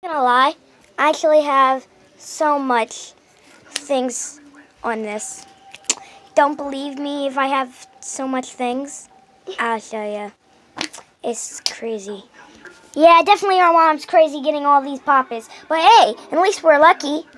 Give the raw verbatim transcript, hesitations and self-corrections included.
Not gonna lie, I actually have so much things on this. Don't believe me if I have so much things? I'll show you. It's crazy. Yeah, definitely our mom's crazy getting all these poppers. But hey, at least we're lucky.